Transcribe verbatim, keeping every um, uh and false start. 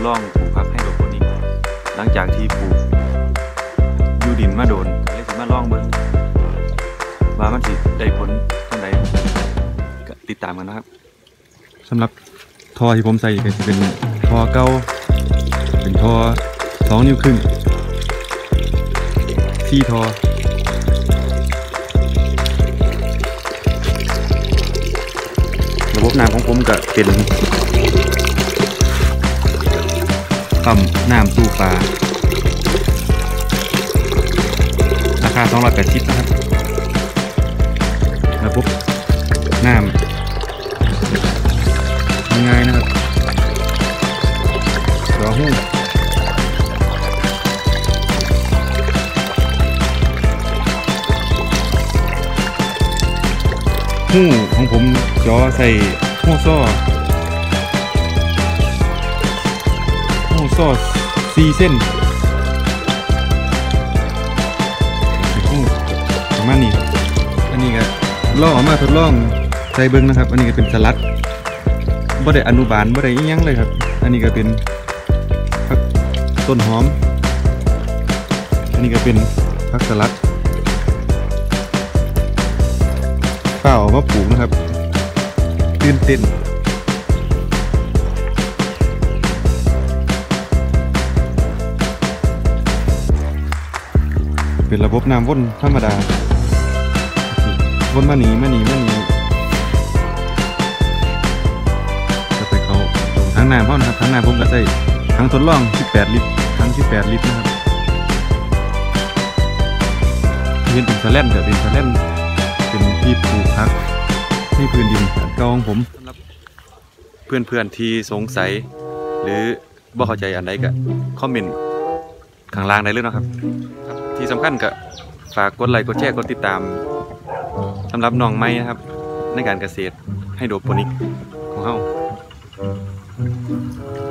ลองปลูกผักให้โดดคนนี้หลังจากที่ปลูกอยู่ดินมาโดนเลยสิมาลองเบิ่งว่ามันสิได้ผลจังไดก็ติดตามกันนะครับสำหรับท่อที่ผมใส่ก็จะเป็นท่อเก่าเป็นท่อสองนิ้วครึ่งที่ท่อระบบน้ำของผมก็เป็นปั๊มน้ำตู้ปลาราคาสองร้อยแปดสิบนะครับระบบน้ำง่ายๆนะครับตัวหู้หู้ของผมจ่อใส่หู้ซ้อหู้ซ้อสี่เส้นหู้ประมาณนี้ครับอันนี้ก็ลองออกมาทดลองใส่เบิ้งนะครับอันนี้ก็เป็นสลัดบ่ได้อนุบาลบ่ได้อีหยังเลยครับอันนี้ก็เป็นผักต้นหอมอันนี้ก็เป็นผักสลัดเปล่ามาปลูกนะครับตื่นเต้นเป็นระบบน้ำวนธรรมดาวนมาหนีมาหนีมาหนีจะไปเขาตรงทั้งน้ำเพราะนะครับทั้งน้ำผมก็ใส่ทั้งทดลองสิบแปดลิตรทั้งสิบแปดลิตรนะครับเห็นเป็นสแลนเดี๋ยวเป็นสแลนเป็นที่ปลูกผักที่พื้นดินเก่าของผมสำหรับเพื่อนๆที่สงสัยหรือบ่เข้าใจอันใดก็คอมเมนต์ข้างล่างได้เลยนะครับที่สำคัญก็ฝากกดไลค์กดแชร์กดติดตามสำหรับน้องไม้นะครับในการเกษตรไฮโดรโปนิกของเรา